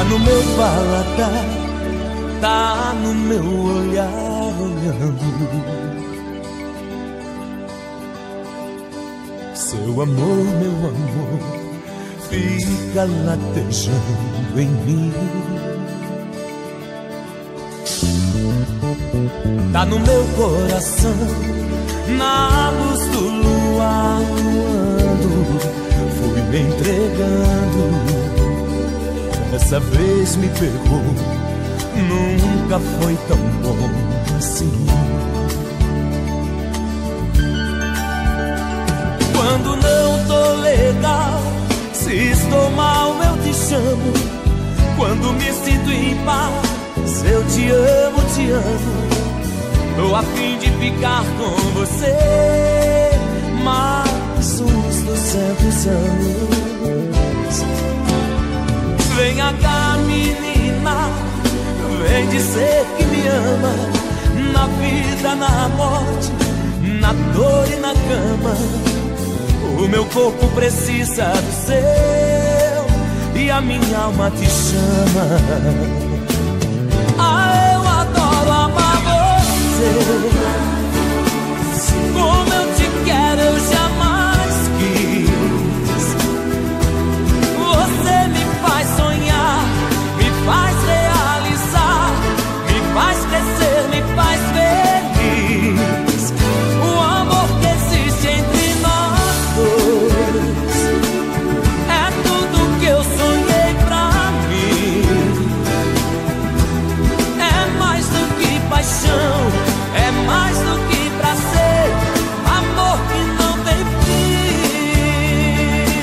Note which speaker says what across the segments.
Speaker 1: no meu paladar, tá no meu olhar olhando. Seu amor, meu amor, fica latejando em mim. Tá no meu coração, na luz do luar voando, fui me entregando. Dessa vez me pegou, nunca foi tão bom assim. Quando não tô legal, se estou mal eu te chamo. Quando me sinto em paz, eu te amo, te amo. Tô a fim de ficar com você mais uns 200 anos. Venha cá, menina, vem dizer que me ama. Na vida, na morte, na dor e na cama. O meu corpo precisa do seu e a minha alma te chama. Ah, eu adoro amar você. Como eu te quero, eu jamais quis. Você me faz sonhar, me faz realizar, me faz crescer, me faz feliz. O amor que existe entre nós dois é tudo que eu sonhei pra mim. É mais do que paixão, é mais do que prazer, amor que não tem fim.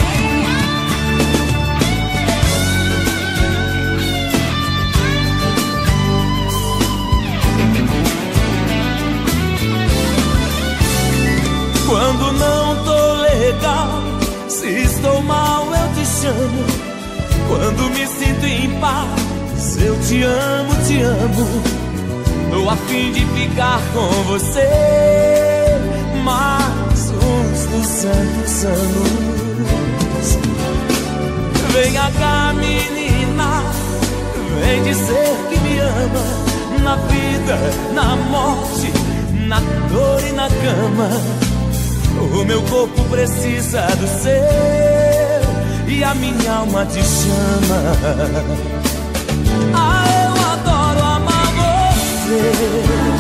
Speaker 1: Quando não tô legal, se estou mal eu te chamo. Quando me sinto em paz, eu te amo, te amo. Tô a fim de ficar com você mais uns 200 anos. Venha cá, menina, vem dizer que me ama. Na vida, na morte, na dor e na cama. O meu corpo precisa do seu e a minha alma te chama. Ah, eu adoro amar você.